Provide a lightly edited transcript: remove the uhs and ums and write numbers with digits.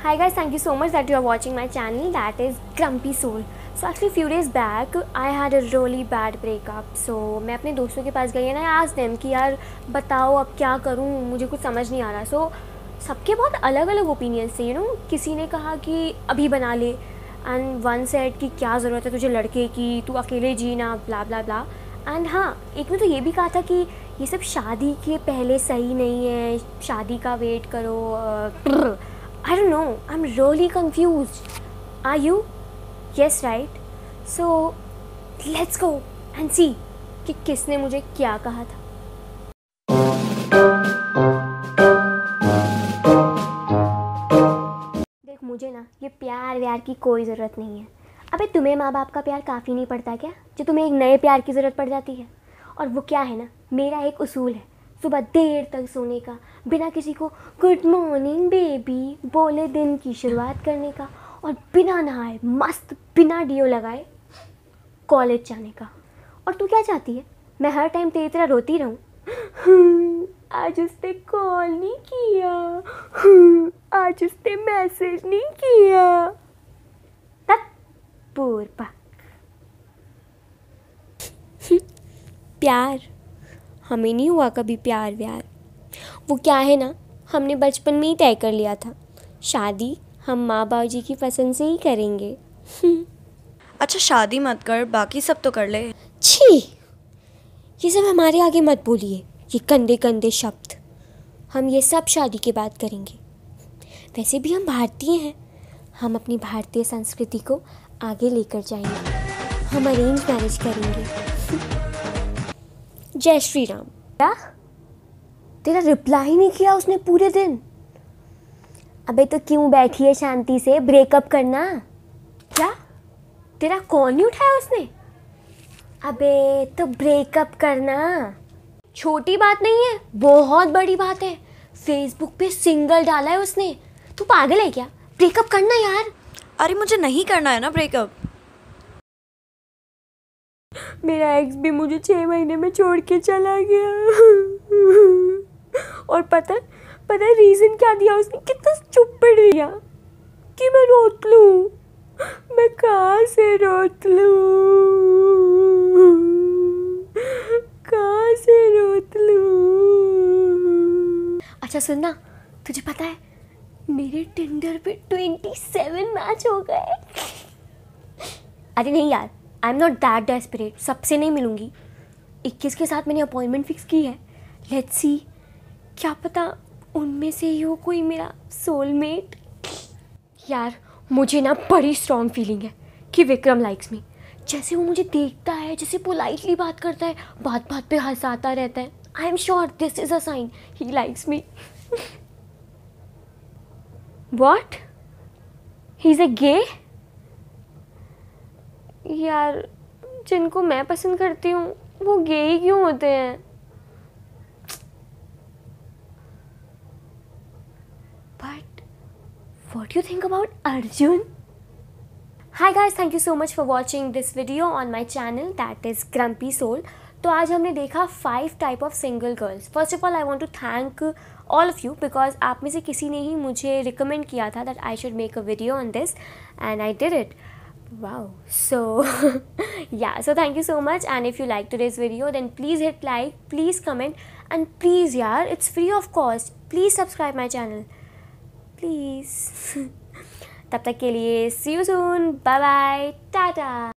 Hi guys, thank you so much that you are watching my channel, that is Grumpy Soul. So actually few days back I had a really bad breakup. So मैं अपने दोस्तों के पास गई and I asked them कि यार बताओ अब क्या करूँ, मुझे कुछ समझ नहीं आ रहा. So सबके बहुत अलग अलग ओपिनियंस थे, किसी ने कहा कि अभी बना ले एंड वन सेड कि क्या ज़रूरत है तुझे लड़के की, तू अकेले जीना, ब्ला ब्ला ब्ला. एंड हाँ, एक ने तो ये भी कहा था कि ये सब शादी के पहले सही नहीं है, शादी का वेट करो. I don't know, I'm really confused. Are you? Yes, right? So let's go and see कि किसने मुझे क्या कहा था. देख, मुझे ना ये प्यार व्यार की कोई ज़रूरत नहीं है. अबे तुम्हें माँ बाप का प्यार काफ़ी नहीं पड़ता क्या, जो तुम्हें एक नए प्यार की ज़रूरत पड़ जाती है. और वो क्या है ना, मेरा एक उसूल है, सुबह देर तक सोने का, बिना किसी को गुड मॉर्निंग बेबी बोले दिन की शुरुआत करने का, और बिना नहाए मस्त बिना डीओ लगाए कॉलेज जाने का. और तू क्या चाहती है, मैं हर टाइम तेरी तरह रोती रहूं? आज उसने कॉल नहीं किया, आज उसने मैसेज नहीं किया. तब पूर्वा प्यार हमें नहीं हुआ कभी प्यार व्यार. वो क्या है ना, हमने बचपन में ही तय कर लिया था, शादी हम माँ बाप जी की पसंद से ही करेंगे. अच्छा शादी मत कर, बाकी सब तो कर ले. छी, ये सब हमारे आगे मत बोलिए, ये गंदे गंदे शब्द. हम ये सब शादी के बाद करेंगे. वैसे भी हम भारतीय हैं, हम अपनी भारतीय संस्कृति को आगे लेकर जाएंगे. हम अरेंज मैरिज करेंगे. जय श्री राम. क्या तेरा रिप्लाई नहीं किया उसने पूरे दिन? अबे तो क्यों बैठी है शांति से, ब्रेकअप करना. क्या तेरा कॉल नहीं उठाया उसने? अबे तो ब्रेकअप करना छोटी बात नहीं है, बहुत बड़ी बात है. फेसबुक पे सिंगल डाला है उसने. तू पागल है क्या, ब्रेकअप करना यार. अरे मुझे नहीं करना है ना ब्रेकअप. मेरा एक्स भी मुझे 6 महीने में छोड़ के चला गया. और पता रीज़न क्या दिया उसने, कितना स्टूपिड दिया कि मैं रोत लूँ. मैं कहाँ से रोत लूँ, कहाँ से रोत लूँ. अच्छा सुनना, तुझे पता है मेरे टिंडर पे 27 मैच हो गए. अरे नहीं यार, I am not that desperate, सबसे नहीं मिलूँगी. 21 के साथ मैंने अपॉइंटमेंट फिक्स की है. लेट्स सी, क्या पता उनमें से ही हो कोई मेरा सोलमेट. यार मुझे ना बड़ी स्ट्रॉन्ग फीलिंग है कि विक्रम लाइक्स मी. जैसे वो मुझे देखता है, जैसे पोलाइटली बात करता है, बात बात पे हंसाता रहता है. I am sure this is a sign he likes me. What, he is a gay? यार जिनको मैं पसंद करती हूँ वो गे ही क्यों होते हैं? But what do you think about Arjun? Hi guys, thank you so much for watching this video on my channel, that is Grumpy Soul. तो आज हमने देखा 5 type of single girls. First of all I want to thank all of you because आप में से किसी ने ही मुझे रिकमेंड किया था that I should make a video on this and I did it. Wow, so yeah, so thank you so much, and if you like today's video then please hit like, please comment, and please yaar, it's free of cost, please subscribe my channel please. तब तक के लिए see you soon, bye bye, tata.